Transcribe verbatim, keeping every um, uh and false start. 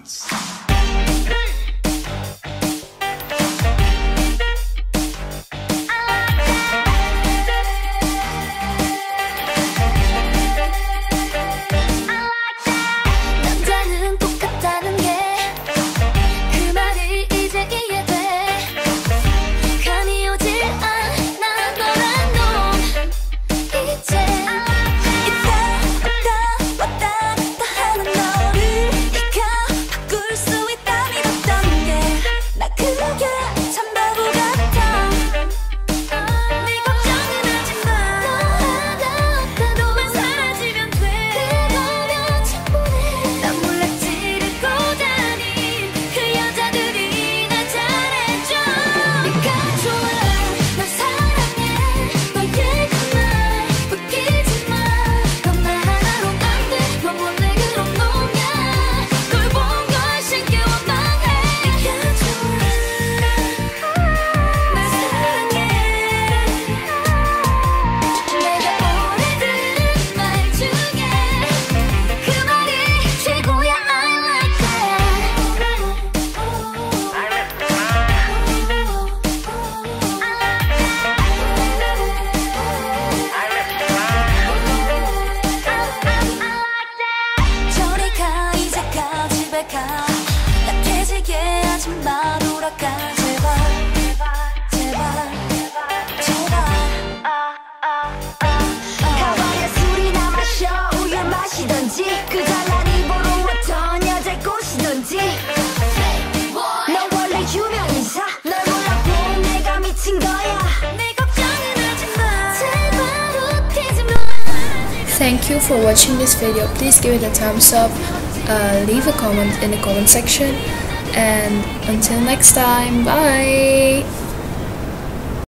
once. 남자는 똑같다는 게 그 말이 이제 이해돼. 감이 오질 않아 너란 놈 이제 있다 갔다 왔다 갔다 하는 너를 네가 바꿀 수 있다 믿었던 게 나 그게 참 바보 같아. 네 걱정은 하지마. 너 하나 없다도 사라지면 돼. 그거면 충분해. 난 몰랐지를 고다닌 그 여자들이 날 잘해줘. 네가 좋아 널 사랑해. 너의 그말 웃기지 마. 넌 나 하나로 안 돼. 넌 원래 그런 놈이야. 꼴본 걸 신기 원망해. 네가 좋아 날 사랑해. 내가 오래 들은 말 중에 그 말이 최고야. I like that. 저리 가 이제 가 집에 가. 나태지게 하지 마. 돌아가 제발 제발 제발. 가봐야 술이나 마셔. 우유 마시던지 그 잘난 입으로 어떤 여자를 꼬시던지. 너 원래 유명 인사. 널 몰라본 내가 미친 거야. 네 걱정은 하지마. 제발 웃기지 마. Thank you for watching this video. Please give it a thumbs up, uh, leave a comment in the comment section, and until next time, bye!